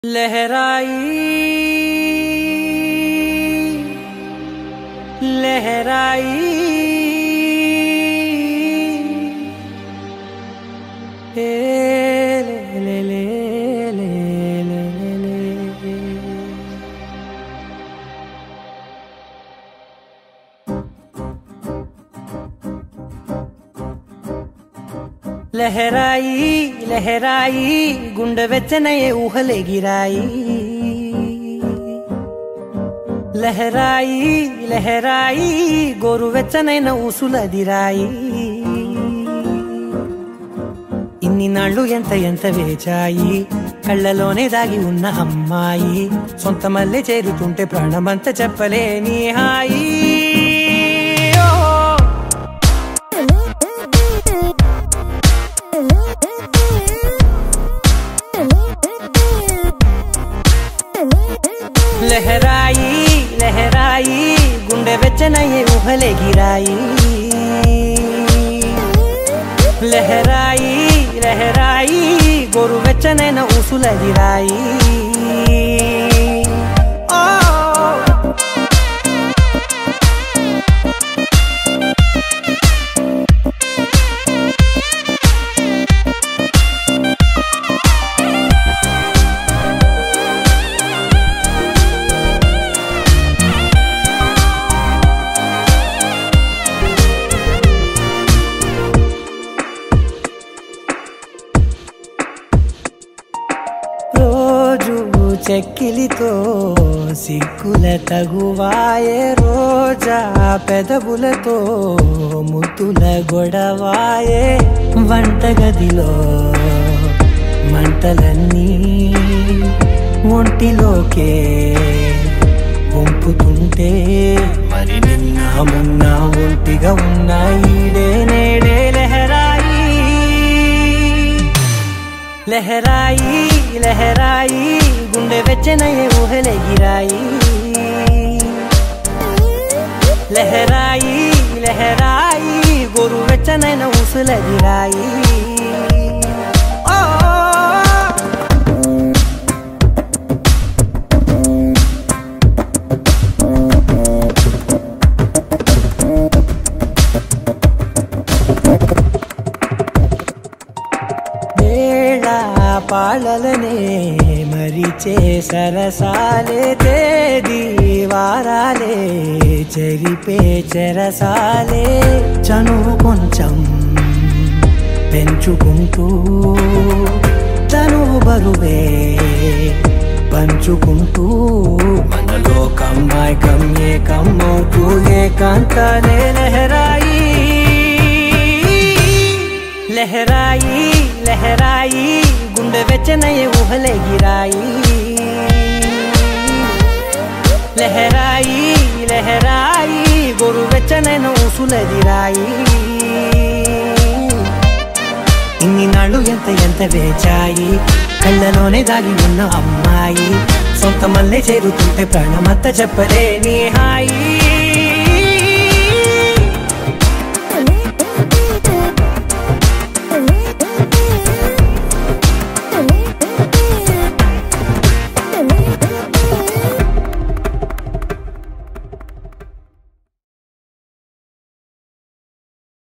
लहराई लहराई ले ले ले ले ले ले लहराई लहराई गुंडे वेच्चनये ऊहले गिराई लहराई लहराई गोरु वेच्चनैन ऊसुलदिराई इन्नि नाळ्ळु एंत एंत वेचाई कళ్ళलोने दागी उन्न अम्माई सोंत मल्ले चेरुतुंटे प्राणमंत चेप्पलेनि हाई लहराई लहराई गुंडे वेच्चनये ऊहले गिराई लहराई लहराई गोरु वेच्चनैन ऊसुलदिराई చెక్కిలితో సిగ్గుల తగువాయే రోజా పెదవులతో ముద్దుల గొడవాయే వంటగదిలో మంటలన్నీ ఒంటిలోకే వంపుతుంటే మరి నిన్న మొన్న ఒంటిగా ఉన్న ఈడే నేడే లహరాయి लहराई लहराई गुंडे वेच्चनये ऊहले गिराई लहराई लहराई गोरु वेच्चनैन ऊसुलदिराई పాలలనే మరిచే సరసాలే తేదీ వారాలే చెరిపే చెరసాలే చనువు కొంచెం పెంచుకుంటూ చనువు బరువే పంచుకుంటూ మనలో కమ్మాయికం ఏకమవుతూ ఏకాంతాలే లహరాయి लहराई लहराई गुंडे वेच्चनये ऊहले गिराई लहराई लहराई गोरु वेच्चनैन ऊसुलदिराई इन्नि नाळ्ळु एंत एंत वेचाई कళ్ళలోనే దాగి ఉన్న అమ్మాయి సొంత మల్లె చేరుతుంటే ప్రాణమంత చెప్పలేని హాయి